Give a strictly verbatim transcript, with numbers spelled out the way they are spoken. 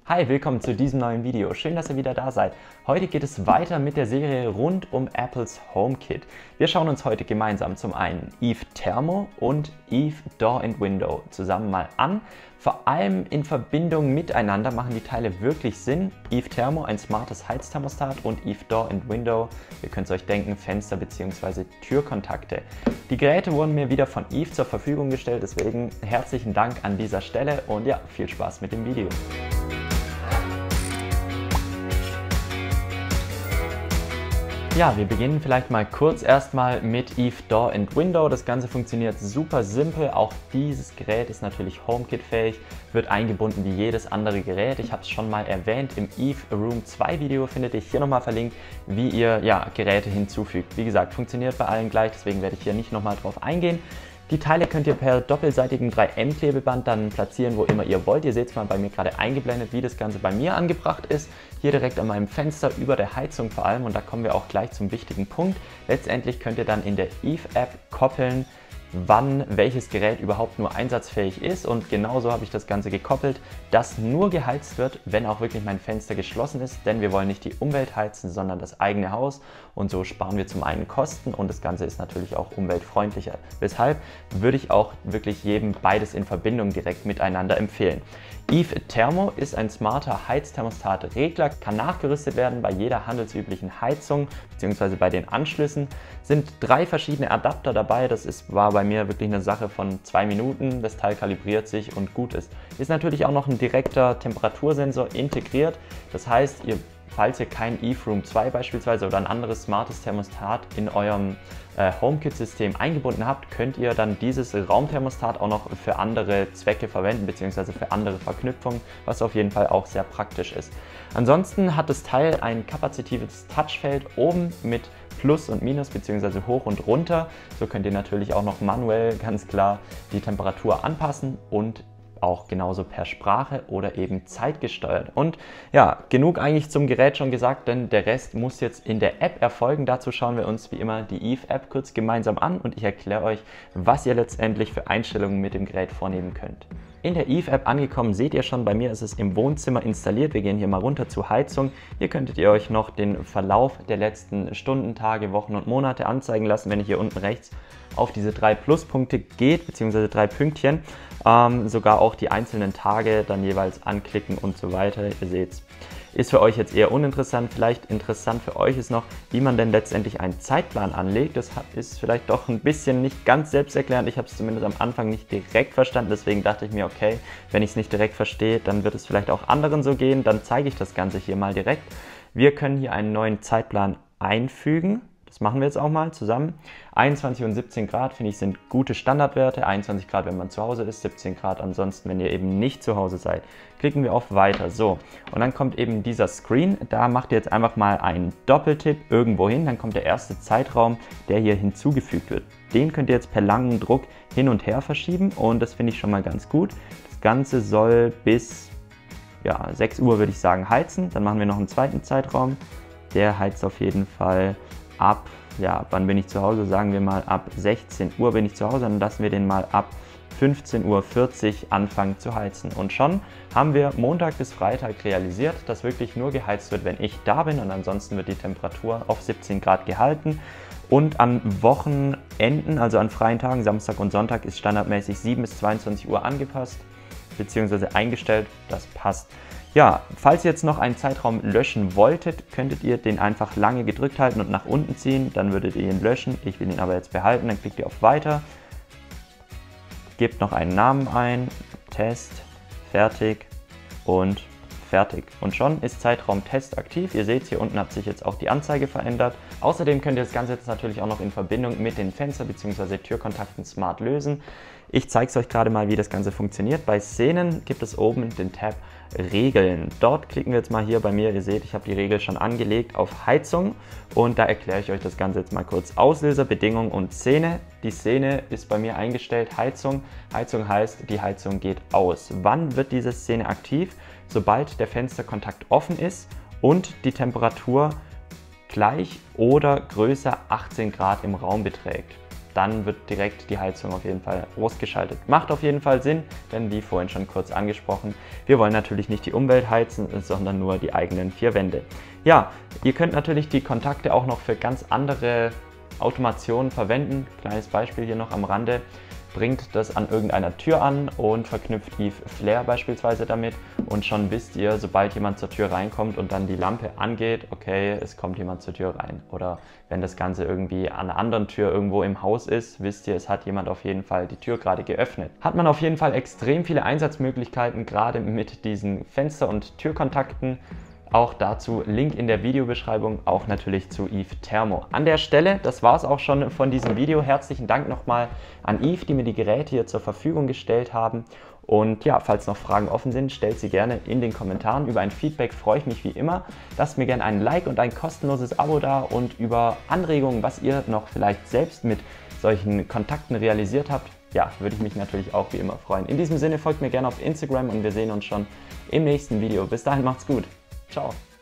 Hi, willkommen zu diesem neuen Video. Schön, dass ihr wieder da seid. Heute geht es weiter mit der Serie rund um Apples HomeKit. Wir schauen uns heute gemeinsam zum einen Eve Thermo und Eve Door and Window zusammen mal an. Vor allem in Verbindung miteinander machen die Teile wirklich Sinn. Eve Thermo, ein smartes Heizthermostat, und Eve Door and Window, ihr könnt es euch denken, Fenster bzw. Türkontakte. Die Geräte wurden mir wieder von Eve zur Verfügung gestellt, deswegen herzlichen Dank an dieser Stelle und ja, viel Spaß mit dem Video. Ja, wir beginnen vielleicht mal kurz erstmal mit Eve Door and Window. Das Ganze funktioniert super simpel. Auch dieses Gerät ist natürlich HomeKit-fähig, wird eingebunden wie jedes andere Gerät. Ich habe es schon mal erwähnt, im Eve Room zwei Video findet ihr hier nochmal verlinkt, wie ihr ja, Geräte hinzufügt. Wie gesagt, funktioniert bei allen gleich, deswegen werde ich hier nicht nochmal drauf eingehen. Die Teile könnt ihr per doppelseitigem drei M Klebeband dann platzieren, wo immer ihr wollt. Ihr seht es mal bei mir gerade eingeblendet, wie das Ganze bei mir angebracht ist. Hier direkt an meinem Fenster über der Heizung vor allem, und da kommen wir auch gleich zum wichtigen Punkt. Letztendlich könnt ihr dann in der Eve App koppeln, wann welches Gerät überhaupt nur einsatzfähig ist, und genauso habe ich das Ganze gekoppelt, dass nur geheizt wird, wenn auch wirklich mein Fenster geschlossen ist, denn wir wollen nicht die Umwelt heizen, sondern das eigene Haus, und so sparen wir zum einen Kosten und das Ganze ist natürlich auch umweltfreundlicher. Weshalb würde ich auch wirklich jedem beides in Verbindung direkt miteinander empfehlen. Eve Thermo ist ein smarter Heizthermostat-Regler, kann nachgerüstet werden bei jeder handelsüblichen Heizung bzw. bei den Anschlüssen. Sind drei verschiedene Adapter dabei, das ist, war bei mir wirklich eine Sache von zwei Minuten, das Teil kalibriert sich und gut ist. Ist natürlich auch noch ein direkter Temperatursensor integriert, das heißt, ihr falls ihr kein Eve Room zwei beispielsweise oder ein anderes smartes Thermostat in eurem äh, HomeKit-System eingebunden habt, könnt ihr dann dieses Raumthermostat auch noch für andere Zwecke verwenden bzw. für andere Verknüpfungen, was auf jeden Fall auch sehr praktisch ist. Ansonsten hat das Teil ein kapazitives Touchfeld oben mit Plus und Minus bzw. hoch und runter. So könnt ihr natürlich auch noch manuell ganz klar die Temperatur anpassen und auch genauso per Sprache oder eben zeitgesteuert. Und ja, genug eigentlich zum Gerät schon gesagt, denn der Rest muss jetzt in der App erfolgen. Dazu schauen wir uns wie immer die Eve App kurz gemeinsam an und ich erkläre euch, was ihr letztendlich für Einstellungen mit dem Gerät vornehmen könnt. In der Eve App angekommen, seht ihr schon, bei mir ist es im Wohnzimmer installiert. Wir gehen hier mal runter zur Heizung. Hier könntet ihr euch noch den Verlauf der letzten Stunden, Tage, Wochen und Monate anzeigen lassen, wenn ihr hier unten rechts auf diese drei Pluspunkte geht, beziehungsweise drei Pünktchen. Ähm, sogar auch die einzelnen Tage dann jeweils anklicken und so weiter. Ihr seht's. Ist für euch jetzt eher uninteressant. Vielleicht interessant für euch ist noch, wie man denn letztendlich einen Zeitplan anlegt. Das ist vielleicht doch ein bisschen nicht ganz selbsterklärend. Ich habe es zumindest am Anfang nicht direkt verstanden. Deswegen dachte ich mir, okay, wenn ich es nicht direkt verstehe, dann wird es vielleicht auch anderen so gehen. Dann zeige ich das Ganze hier mal direkt. Wir können hier einen neuen Zeitplan einfügen. Das machen wir jetzt auch mal zusammen. einundzwanzig und siebzehn Grad, finde ich, sind gute Standardwerte. einundzwanzig Grad, wenn man zu Hause ist, siebzehn Grad ansonsten, wenn ihr eben nicht zu Hause seid. Klicken wir auf Weiter. So, und dann kommt eben dieser Screen. Da macht ihr jetzt einfach mal einen Doppeltipp irgendwo hin. Dann kommt der erste Zeitraum, der hier hinzugefügt wird. Den könnt ihr jetzt per langen Druck hin und her verschieben und das finde ich schon mal ganz gut. Das Ganze soll bis ja, sechs Uhr, würde ich sagen, heizen. Dann machen wir noch einen zweiten Zeitraum. Der heizt auf jeden Fall ab, ja, wann bin ich zu Hause? Sagen wir mal ab sechzehn Uhr bin ich zu Hause, dann lassen wir den mal ab fünfzehn Uhr vierzig anfangen zu heizen. Und schon haben wir Montag bis Freitag realisiert, dass wirklich nur geheizt wird, wenn ich da bin, und ansonsten wird die Temperatur auf siebzehn Grad gehalten. Und an Wochenenden, also an freien Tagen, Samstag und Sonntag, ist standardmäßig sieben bis zweiundzwanzig Uhr angepasst bzw. eingestellt. Das passt. Ja, falls ihr jetzt noch einen Zeitraum löschen wolltet, könntet ihr den einfach lange gedrückt halten und nach unten ziehen, dann würdet ihr ihn löschen. Ich will ihn aber jetzt behalten, dann klickt ihr auf Weiter, gebt noch einen Namen ein, Test, fertig und fertig. Und schon ist Zeitraum Test aktiv. Ihr seht, hier unten hat sich jetzt auch die Anzeige verändert. Außerdem könnt ihr das Ganze jetzt natürlich auch noch in Verbindung mit den Fenster- bzw. Türkontakten smart lösen. Ich zeige es euch gerade mal, wie das Ganze funktioniert. Bei Szenen gibt es oben den Tab Regeln. Dort klicken wir jetzt mal hier bei mir, ihr seht, ich habe die Regel schon angelegt auf Heizung und da erkläre ich euch das Ganze jetzt mal kurz. Auslöser, Bedingung und Szene. Die Szene ist bei mir eingestellt Heizung. Heizung heißt, die Heizung geht aus. Wann wird diese Szene aktiv? Sobald der Fensterkontakt offen ist und die Temperatur gleich oder größer achtzehn Grad im Raum beträgt. dann wird direkt die Heizung auf jeden Fall ausgeschaltet. Macht auf jeden Fall Sinn, denn wie vorhin schon kurz angesprochen, wir wollen natürlich nicht die Umwelt heizen, sondern nur die eigenen vier Wände. Ja, ihr könnt natürlich die Kontakte auch noch für ganz andere Automationen verwenden. Kleines Beispiel hier noch am Rande. Bringt das an irgendeiner Tür an und verknüpft Eve Flair beispielsweise damit und schon wisst ihr, sobald jemand zur Tür reinkommt und dann die Lampe angeht, okay, es kommt jemand zur Tür rein. Oder wenn das Ganze irgendwie an einer anderen Tür irgendwo im Haus ist, wisst ihr, es hat jemand auf jeden Fall die Tür gerade geöffnet. Hat man auf jeden Fall extrem viele Einsatzmöglichkeiten, gerade mit diesen Fenster- und Türkontakten. Auch dazu Link in der Videobeschreibung, auch natürlich zu Eve Thermo. An der Stelle, das war es auch schon von diesem Video. Herzlichen Dank nochmal an Eve, die mir die Geräte hier zur Verfügung gestellt haben. Und ja, falls noch Fragen offen sind, stellt sie gerne in den Kommentaren. Über ein Feedback freue ich mich wie immer. Lasst mir gerne einen Like und ein kostenloses Abo da und über Anregungen, was ihr noch vielleicht selbst mit solchen Kontakten realisiert habt. Ja, würde ich mich natürlich auch wie immer freuen. In diesem Sinne folgt mir gerne auf Instagram und wir sehen uns schon im nächsten Video. Bis dahin macht's gut. Ciao.